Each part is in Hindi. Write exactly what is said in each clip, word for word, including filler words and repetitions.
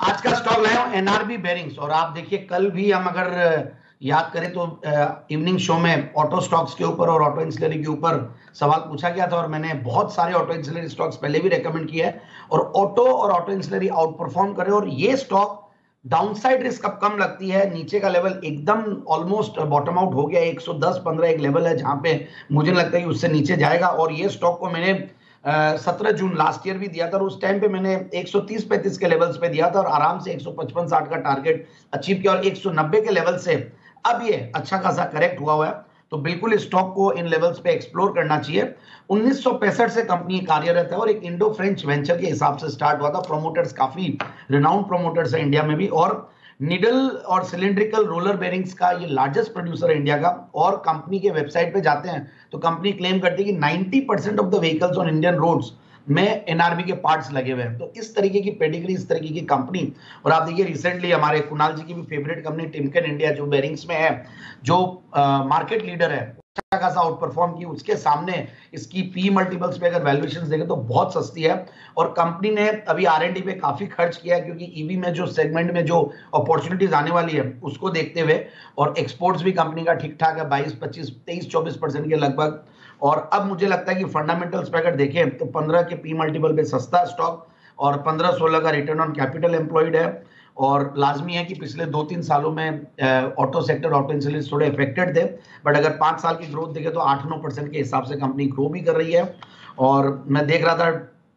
आज का स्टॉक लाया हूं एनआरबी बेरिंग्स। और आप देखिए कल भी हम अगर याद करें तो इवनिंग शो में ऑटो स्टॉक्स के ऊपर और ऑटो इंसुलरी के ऊपर सवाल पूछा गया था और मैंने बहुत सारे ऑटो इंसुलरी स्टॉक्स पहले भी रेकमेंड किया है और ऑटो और ऑटो इंसुलरी आउट परफॉर्म करे। और ये स्टॉक डाउनसाइड रिस्क अब कम लगती है, नीचे का लेवल एकदम ऑलमोस्ट बॉटम आउट हो गया। एक सौ दस पंद्रह एक लेवल है जहां पे मुझे लगता है कि उससे नीचे जाएगा। और ये स्टॉक को मैंने सत्रह जून लास्ट ईयर भी दिया था और उस टाइम पे मैंने एक सौ तीस पैंतीस के लेवल्स पे दिया था और आराम से एक सौ पचपन साठ का टारगेट अचीव किया और एक सौ नब्बे के लेवल से अब ये अच्छा खासा करेक्ट हुआ हुआ है। तो बिल्कुल इस स्टॉक को इन लेवल्स पे एक्सप्लोर करना चाहिए। उन्नीस सौ पैंसठ से कंपनी कार्यरत है और एक इंडो फ्रेंच वेंचर के हिसाब से स्टार्ट हुआ था। प्रोमोटर्स काफी रिनाउंड प्रोमोटर्स है इंडिया में भी और निडल और सिलिंड्रिकल रोलर बेरिंग्स का ये लार्जेस्ट प्रोड्यूसर है इंडिया का। और कंपनी के वेबसाइट पे जाते हैं तो कंपनी क्लेम करती है कि नब्बे percent of the vehicles on Indian roads में एनआरबी के पार्ट्स लगे हुए हैं। तो इस तरीके की पेडिग्री, इस तरीके की कंपनी। और आप देखिए रिसेंटली हमारे कुणाल जी की भी फेवरेट कंपनी टिमकेन इंडिया जो बेरिंग्स में है, जो मार्केट लीडर है, अच्छा खासा आउट परफॉर्म की, उसके सामने इसकी पी मल्टीपल्स पे अगर वैल्यूएशंस देखें तो बहुत सस्ती है। और कंपनी ने अभी आर एंड डी पे काफी खर्च किया है क्योंकि ईवी में जो सेगमेंट में जो अपॉर्चुनिटीज आने वाली है उसको देखते हुए। और एक्सपोर्ट्स भी कंपनी का ठीक ठाक है, बाईस पच्चीस तेईस चौबीस परसेंट के लगभग। और अब मुझे लगता है कि फंडामेंटल्स पे अगर देखें तो पंद्रह के पी मल्टीपल पे सस्ता स्टॉक और पंद्रह सोलह का रिटर्न ऑन कैपिटल एम्प्लॉयड है। और लाजमी है कि पिछले दो तीन सालों में ऑटो सेक्टर, ऑटो इंसुलेंस थोड़े अफेक्टेड थे, बट अगर पांच साल की ग्रोथ देखें तो आठ नौ परसेंट के हिसाब से कंपनी ग्रो भी कर रही है। और मैं देख रहा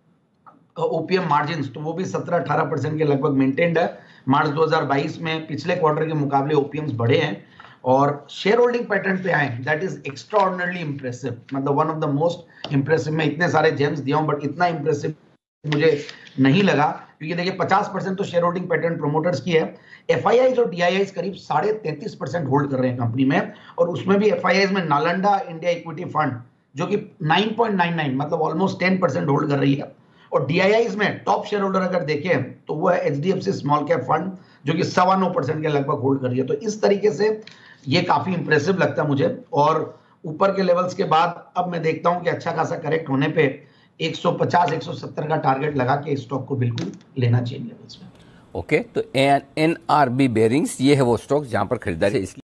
था ओपीएम मार्जिन तो वो भी सत्रह अठारह परसेंट के लगभग मेंटेन्ड है। मार्च दो हज़ार बाईस में पिछले क्वार्टर के मुकाबले ओपीएम्स बढ़े हैं और शेयर होल्डिंग पैटर्न पे आए, दैट इज एक्स्ट्राऑर्डिनरली इंप्रेसिव। मतलब one of the most impressive. मैं इतने सारे जेम्स दिया हूं बट इतना इंप्रेसिव मुझे नहीं लगा क्योंकि देखिए पचास परसेंट तो शेयर होल्डिंग पैटर्न प्रोमोटर्स की है। एफआईआईज और डीआईआईज करीब साढ़े तैंतीस परसेंट होल्ड कर रहे हैं कंपनी में। और उसमें भी एफआईआईज में नालंदा इंडिया इक्विटी फंड जो कि नौ पॉइंट नौ नौ मतलब ऑलमोस्ट दस परसेंट होल्ड कर रही है। और डीआईआईज में टॉप शेयर होल्डर अगर देखें तो वो है एचडीएफसी स्मॉल कैप फंड जो कि सवा नौ परसेंट के लगभग होल्ड कर रही है। तो इस तरीके से ये काफी इंप्रेसिव लगता है मुझे। और ऊपर के लेवल्स के बाद अब मैं देखता हूं कि अच्छा खासा करेक्ट होने पे एक सौ पचास एक सौ सत्तर का टारगेट लगा के स्टॉक को बिल्कुल लेना चाहिए लेवल्स में। ओके, तो एनआरबी बेरिंग्स ये है वो स्टॉक जहां पर खरीदारी है।